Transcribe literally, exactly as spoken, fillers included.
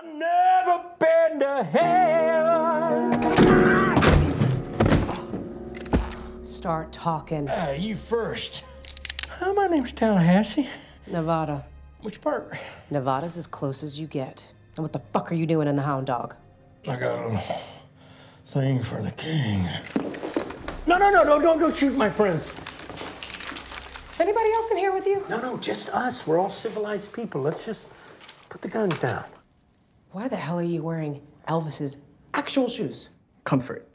I've never been to hell. Start talking. Uh, you first. Hi, my name's Tallahassee. Nevada. Which part? Nevada's as close as you get. And what the fuck are you doing in the Hound Dog? I got a little thing for the king. No, no, no, no, don't, don't shoot my friends. Anybody else in here with you? No, no, just us. We're all civilized people. Let's just put the guns down. Why the hell are you wearing Elvis's actual shoes? Comfort.